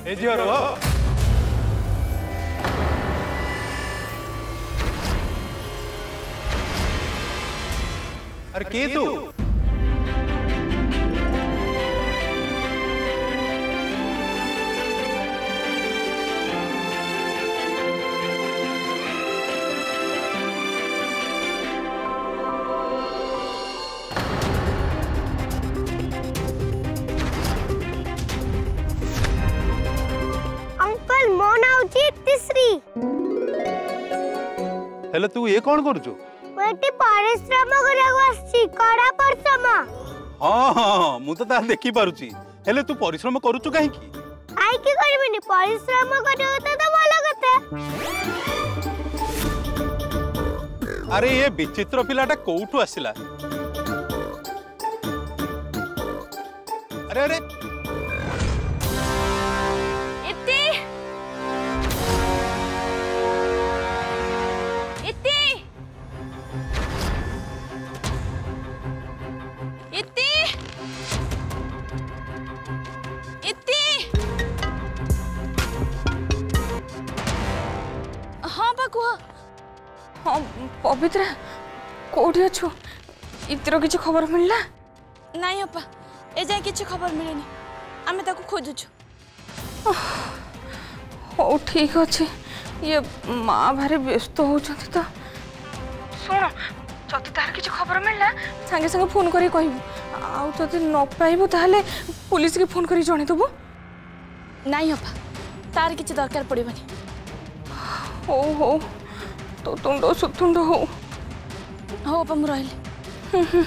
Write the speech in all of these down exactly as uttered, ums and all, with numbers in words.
ए झियो रो अरे के तू हेलो तू ये कौन करू मैं परिश्रम करवासी कड़ा परिश्रम हाँ हाँ मु तो तार देखि पारुची हेले तू परिश्रम करूचु काहे की आई की करबिनी परिश्रम करयो तो भलो कथा अरे ये विचित्र पिलाटा कोउठु आसिला अरे अरे हाँ पवित्रा कोठी अच्छु इतर किसी खबर मिलला नहीं अपा ए जाए किसी खबर मिलेनी आमे ताको खोजुछु हो ठीक अच्छे ये माँ भारी व्यस्त होचंती तो सुन जदि तार किसी खबर मिलला संगे संगे फोन करी कहबू आउ जदि न पाइबू ताहले पुलिस के फोन करी जणे देबू नहीं अपा तार किसी दरकार पड़िबनी हो हो तो तुंड सुतुंड हो हो अपा मु रहिली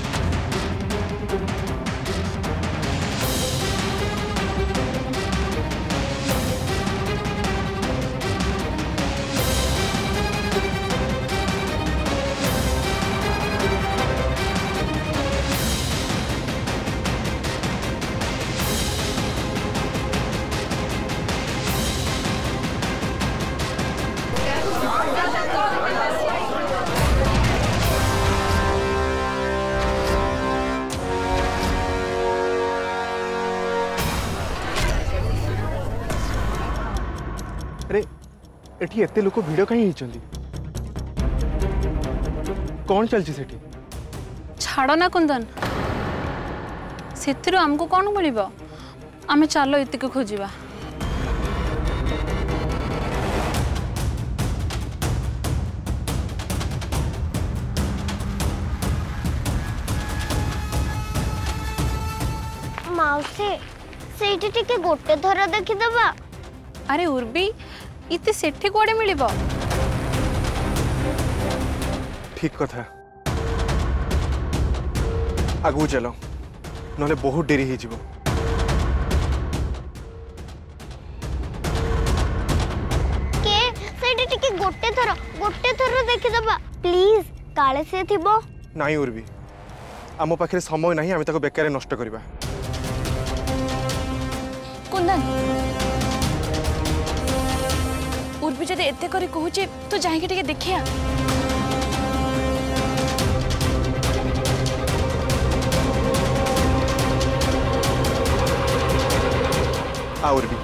अरे एठी एते लोक भिड़ कहीं हिचंदी कौन चलची सेठी छाड़ ना कुंदन सेथिरु हमको कौन मिलिबो आमे चलो इतिक खोजिबा माउसी सेठी टिके गोटे थरा देखि दबा अरे उर्बी इते सेठी कोड़े मिलिबो ठीक कथा आगु चलो नले बहुत देरी ही जीवो के सेठी टिके गोटे थरा गोटे थरा देखि दबा प्लीज काले से थिबो नाही उर्बी आम पाखे समय नहीं आम ताको बेकार नष्ट करबा कुंदन उर्बी जदि एते करी कहूचे तो जाइके टिके देखिया आ उर्बी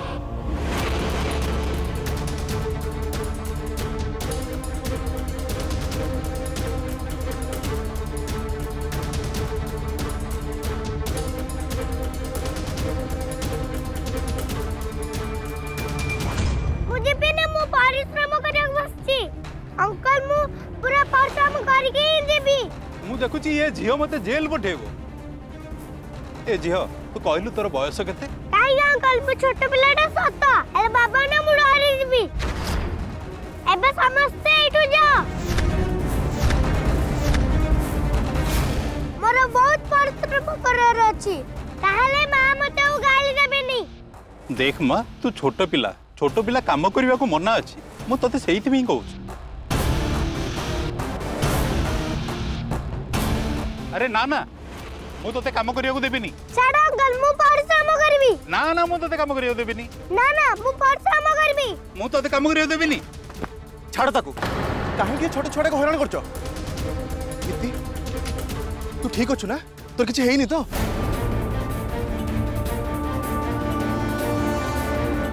मुझे भी ना मु परिश्रम करक बसची अंकल मु पूरा परिश्रम करके ही देबी मु देखुची ये झियो मते जेल पठेबो ए झियो तू कहलु तोर बयस केते काई अंकल मु छोट पिलाटा सत अरे बाबा ना मु डरी दिबी एबे समझते इठु जा मोर बहुत परिश्रम करार अछि ताहले मां मते गाली देबेनी देख मां तू छोट पिला छोट पिला काम करबा को मना अछि मु तते सेहित भी कहू अरे ना ना मु तते काम करिया को देबिनी छाड़ अंकल मु परिश्रम करबी ना ना मु तते काम करिया देबिनी ना ना मु परिश्रम करबी मु तते काम करिया देबिनी छाड़ ताकू काहे के छोटे छोटे को हैरान करछो इति तू ठीक अछु ना तोर किछ हेइनी तो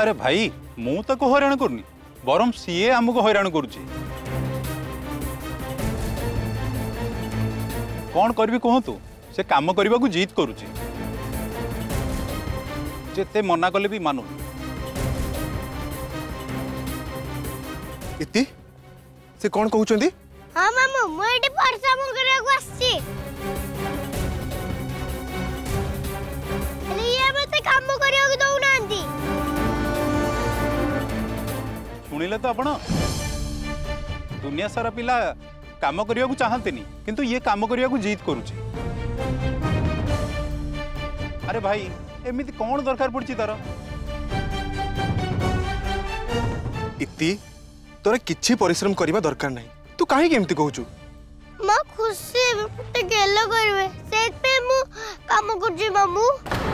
अरे भाई मु ताको हैरान करनी बरम सीए आमको हैरान करुची कौन करबी कहतु से काम करने को जिद करुची जेते मना कले भी मानु इति से कौन कहउचंदी हाँ मामू मु एठी परिश्रम करिया को आछि हेले ये मते काम करिया को दउ नांदी सुनिले तो आपण दुनिया सारा पिला काम करने को चाहते नहीं किंतु ये काम करने को जिद करुची अरे भाई एमिति कौन दरकार पड़ची तार इति तोरा किछि परिश्रम करबा दरकार नहीं तू काहे केमति कहउचु मां खुशी मते गेल करबे सेत पे मु काम करजी मामू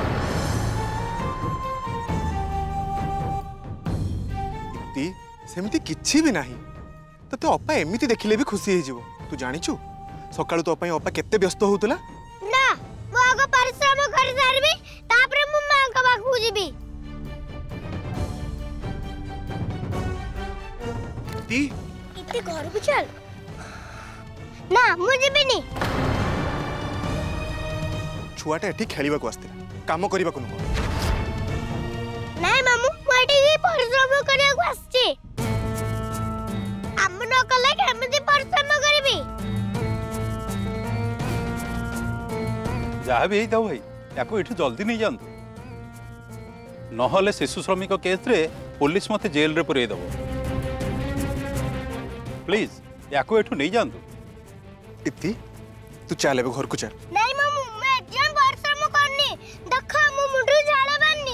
इति सेमति किछि भी नहीं तते अपा एमिति देखिले भी खुशी हे जीवो तू जानिचु सकाळु तो अपा अपा केते व्यस्त होतला ना मु आगो परिश्रम कर सारबी तापरे मु मां का बाकू जीबी ती इते घर को चल ना मु जीबीनी छुआटा एठी खेलिबा को आस्ते काम करबा को न नहीं मामू मु एठी परिश्रम करिया को आछि हम न कले केमति परिश्रम करबी जहाँ भी होता भाई याको एठू जल्दी नहीं जानतु नहले शिशु श्रमिक केस रे पुलिस मते जेल रे पुरे दबो प्लीज याको एठू नहीं जानतु इति तू चल एबे घर को चल नहीं मामू मैं एकदम परिश्रम करनी देखा मु मुंडू झाड़ा बननी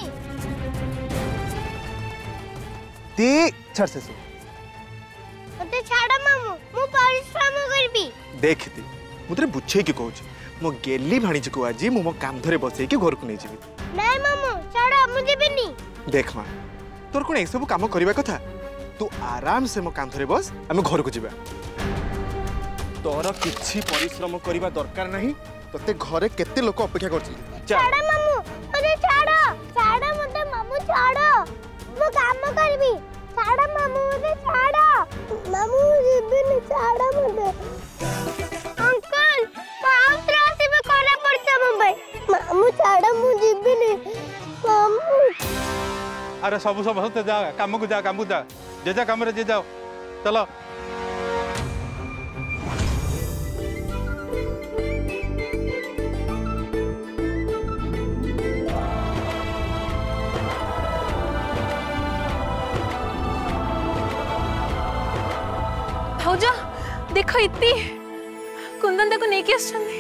ती छर से मते छाड़ा मामू मु परिश्रम करबी देख ती मु तरे बुझे के कहूछ मो गेली भाणीज को आज मु मो काम धरे बसई के घर को नहीं जीवी नहीं मामू छाड़ा मु जीबीनी देख मां तोर कोन ए सब काम करबा कथा तू आराम से मो काम धरे बस हम घर को जीवा तोर किछि परिश्रम करबा दरकार नहीं तते घरे केते लोक अपेक्षा करछि छाड़ा मामू मते छाड़ा छाड़ा मते मामू छाड़ा मु काम करबी छाड़ा मामू मते छाड़ा मामू जीबीनी छाड़ा मते अंकल माउस राशि में करे पड़छ मुंबई मामू छाड़ा मु जीबीनी मामू अरे सब सब होते जा काम को जा काम को जा जे जा काम रे जे जाओ चलो भाउजा देख इति कुंदन ताको नेकी आछंदी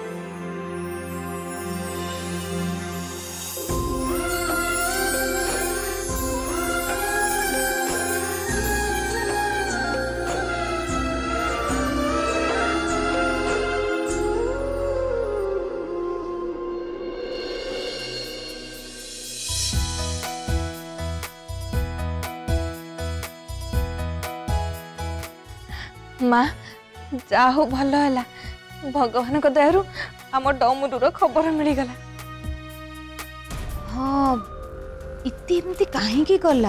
माँ जा हो भल है भगवान को दयारु आम डमुरुर खबर मिलगला हाँ इति एमती काहे कला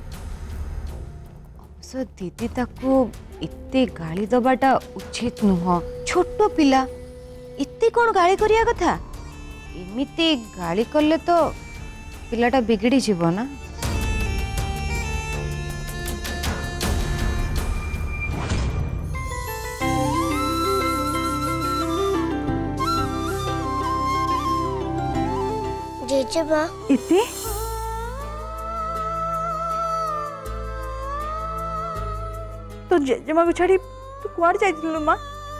अवश्य दीदी ताको इते गाली दबाटा उचित नुह छोट पिला इते कौन गाली करिया कथा एमिति गाली कले तो पिलाटा बिगड़ी जीव ना जेजेबा इति तो जेजेमा को छाड़ी तू कुआड़ जाइलु माँ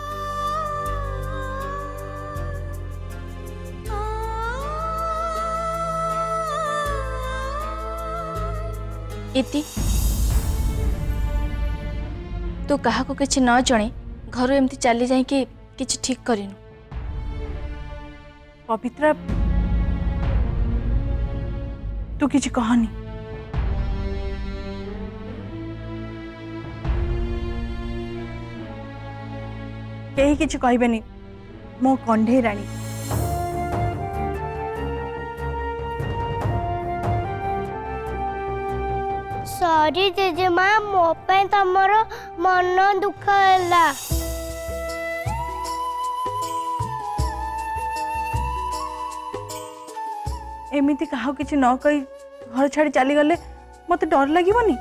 इति तू कहा को किछि न जणे घर एमती चली जाई कि किछि ठीक करिनु पवित्रा तू किछि कहनी कहीं किछि कहबेनी मो कंढे रानी सॉरी जेजेमा मो पे तमरो मन दुख हैला। एमिति कहा किसी न कही घर छाड़ी चली गले मत डर लगनी।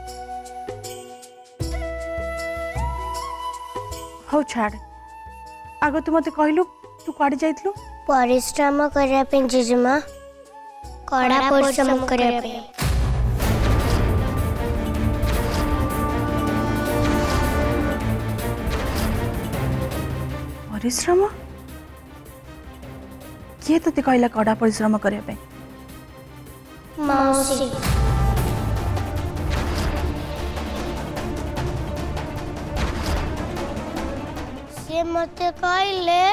हौ छाड़ आग तू मत कहलु तू कड़े जाइलु? परिश्रम करया पे जेजेमा कड़ा परिश्रम करया पे। परिश्रम किए तते कहला कड़ा परिश्रम करया पे? मौसी से मते कहले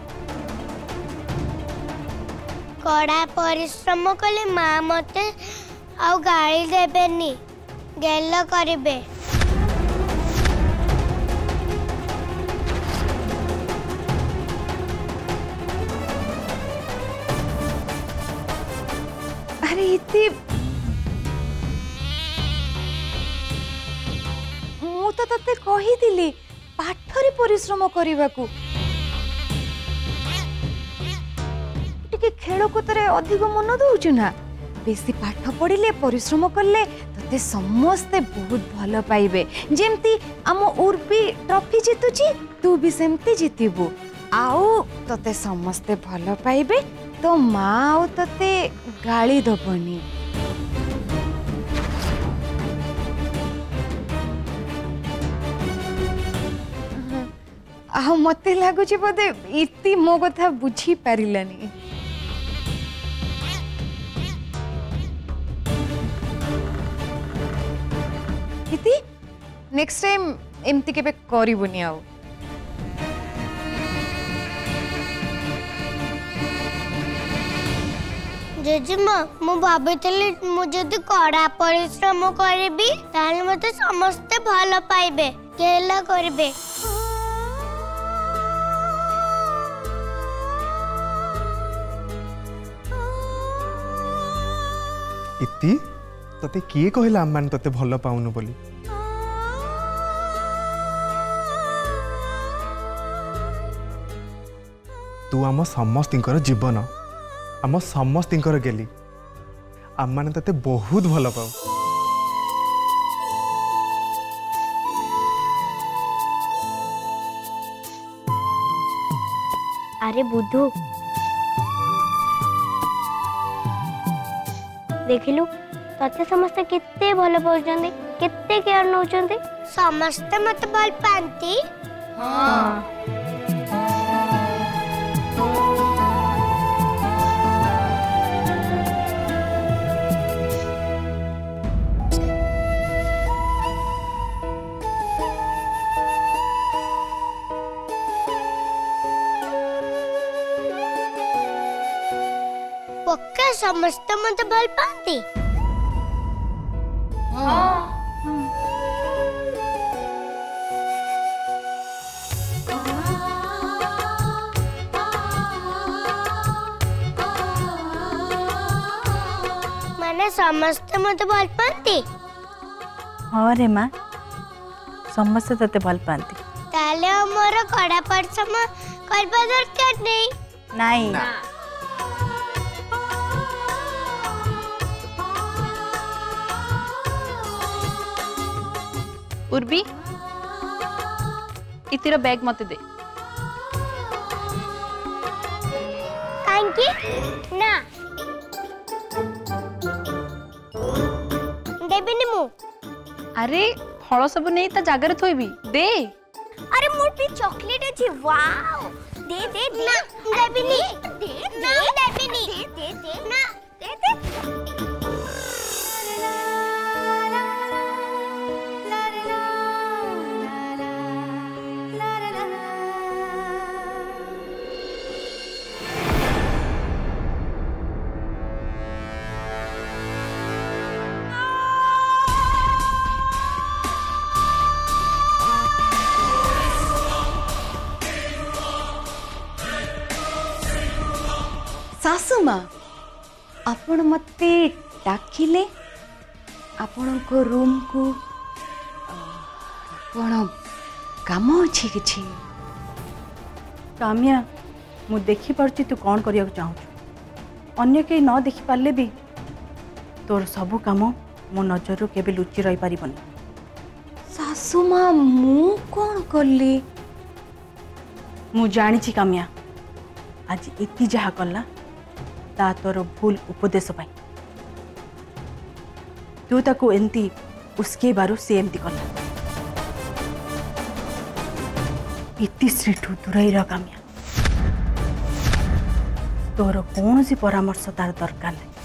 कड़ा परिश्रम कले माँ मते आउ गाड़ी देबेनी गेल करिबे। अरे इति मु तो तते कही दिली पाठरे परिश्रम करने को टिके खेल कूदरे अधिक मन दौचु ना बेसी पाठ पढ़िले परिश्रम कले तते समस्ते बहुत भल पाइबे। जेमती आम उर्बी ट्रॉफी जीतुची तू भी सेमती जीतबू आउ तते समस्ते भल पाइबे तो माँ आउ तते गाली दबनी। आ मते लागुची बोधे इति मो कथा बुझी पारिलानी। इति नेक्स्ट टाइम एमती केबे करिवनी आउ। जेजेमा मु भाबितली मु जदि कड़ा परिश्रम करबी ताले मते समस्ते भल पाइबे केला करबे। इति तते किए कहला अम्मान तते भल पाउनु बोली? तू आम समस्तिंकर जीवन आम समस्तिंकर गेली आम तते बहुत भल पाऊ। अरे बुद्धू देखिलु तते समस्ते केते भल पाउचंदी केते केयर नउचंदी समस्ते मते भल पांती। हां पक्का समस्त मते भल पाती। माने समस्त मते भल पाती? हाँ रे माँ समस्त तते भल पाती। ताले हमर कड़ा परिश्रम करबा दरकार नहीं। नहीं ना। उर्बी इतिर बैग मते दे। कांकी ना देबिनी मु। अरे फल सब नहीं ता जागर थोइबी दे। अरे मोटी चॉकलेट अछि वाओ दे दे दे ना देबिनी दे ना देबिनी दे दे ना दे दे। सासू माँ आपण मते डाकिले ଆପଣଙ୍କ ରୁମ୍କୁ କ'ଣ କାମ ଅଛି କିଛି? काम्या मु देखी पारुची तू कौन करिया चाहूँ अन्य कहीं न देखी पारे भी तोर सबू काम मो नजर केबे लुचि रही पारिबनी। सासू माँ मु कौन कली? मु जानी काम्या आज इति जहा कला ता तोर भूल उपदेश पाई तू ताको एंती उसके बारू से एमती कला इतिश्रीठू दूरई रह काम्या तोर कौन सी परामर्श तार दरकार नहीं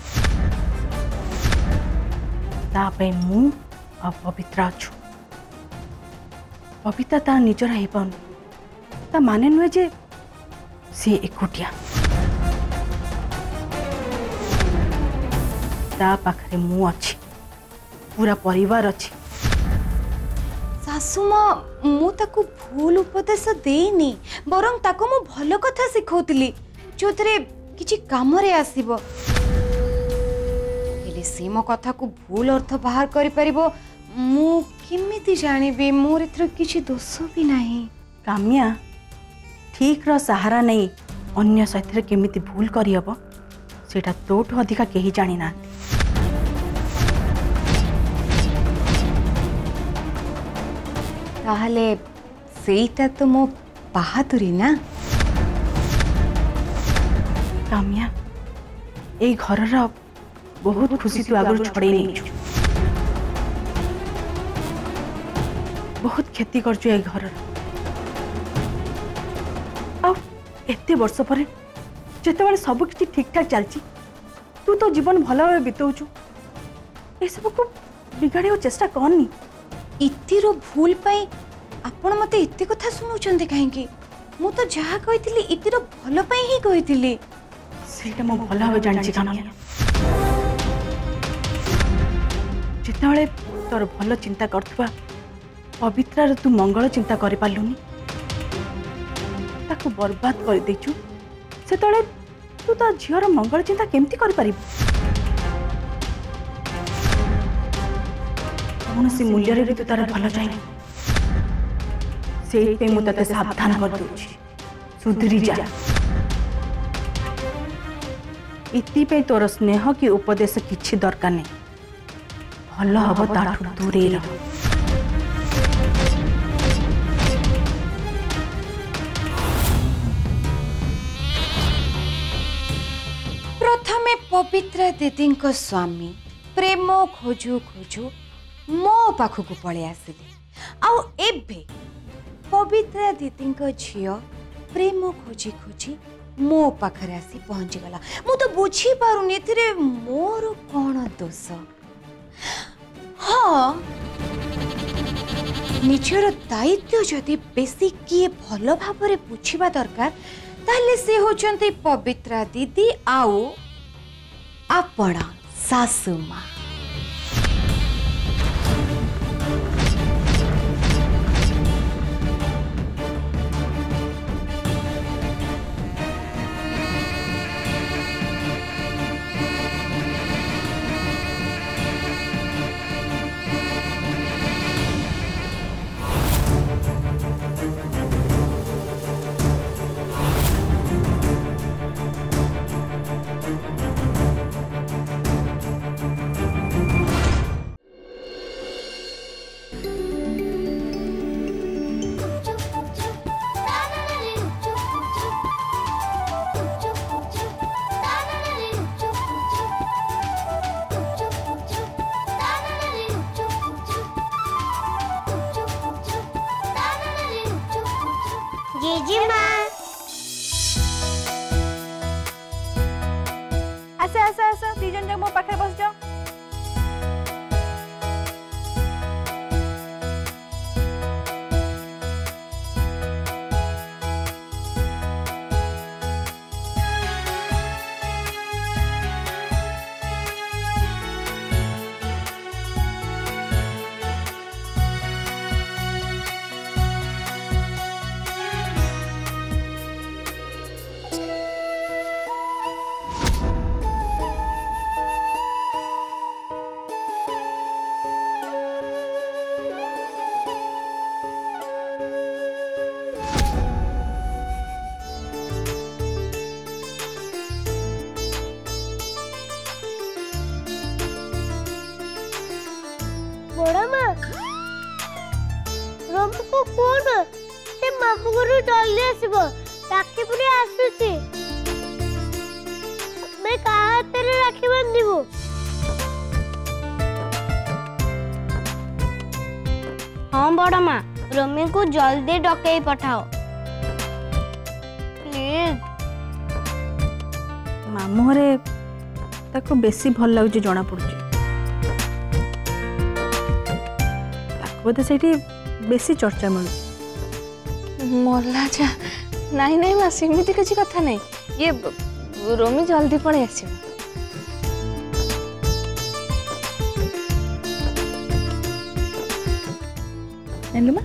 तापे मु और पवित्रा अच्छु पवित्रा तार निजर हो पाउन ता माने नुहे जे सी एकुटिया ता पाखरे मु अच्छी पूरा परिवार अच्छी। सासू माँ मु ताकू भूल उपदेश देनी बरं ताको मु भल कथा सिखौतली जो थरे किछि काम रे आसीबो हेले से मो कथा को भूल अर्थ बाहर करि परिबो मु किमिति जानिबे मोर एथर किछि दोष भी नाही। काम्या ठीक रो सहारा नहीं अन्य साथी केमिति भूल करि हबो सेटा तोठू अधिका केही जानि ना। ताहले सेटा तो मो बहादुरी ना। काम्या ए घर बहुत खुशी तू आगु छड़े नहीं बहुत क्षति कर ए घर एते वर्ष पर जिते सब किसी ठीक ठाक चलती तू तो जीवन भल भाव बीतौचु ए सब को बिगाड़ी चेष्टा करनी। इतिर भूल पाई आपण मते इते कथा सुनुचंते काहेकि मु तो जहा कहितली इतिर भल पाई ही कहितली सेटा मो भल भाव जानि काम्या जिते तोर भल चिंता करथुवा पवित्रार तू मंगल चिंता करि पालुनी ताकू बर्बाद कर देचु से तळे तू तो झियर मंगल चिंता केमती करि परिबु कौन सी मूल्य रे तू तार भल चाहिए से पे मु तते सावधान कर दूची सुधरी जा इति पे तोर स्नेह की उपदेश किछि दरकार नहीं भल हबो ताठू दूरे रह। प्रथमे पवित्रा दीदी को स्वामी प्रेम खोजु खोजु मो पाखक पळे आसिले आउ एबे पवित्रा दीदी को झियो प्रेम खोजी खोजी मो पाखरे आसी पहुंची गला मु तो बुझी पारुनी थिरे मोर कोन दोष। हाँ निजर दायित्व जदि बेसी किए भल भाव बुझा दरकार ताले से होचंती पवित्रा दीदी आउ आपण सासू माँ। जीजी माँ आस आस आस दी जन मो पाखे बस जाओ। बड़ा माँ रमी को कौन से मामू घर जल्दी आसबो राखी पूरी आसुची मैं कहा तेरे राखी बांधिबो हाँ बड़ा माँ रमी को जल्दी डकई पठाओ प्लीज मामू घरे ताको बेसी भल लगुच जना पड़ुची बोधे से बेसी चर्चा मिलू मरला जा नहीं नहीं माँ सेमती किसी कथा नहीं ये रोमी जल्दी पड़े आस माँ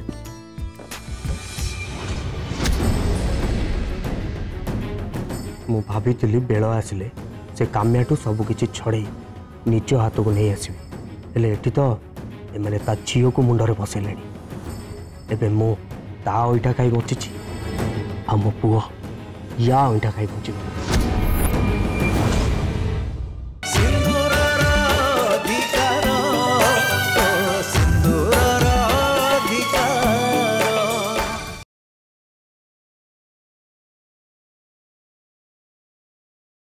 मु भाभी बेल आसिले से काम्याठू सबकि छड़े निज हाथ को नहीं आसबि हेले एठी तो एमाने ता झील को मुंडरे बसैले एबे मु ता ओइठा खाई बचिछि आ मो पुओ या ओइठा खाई बचिबो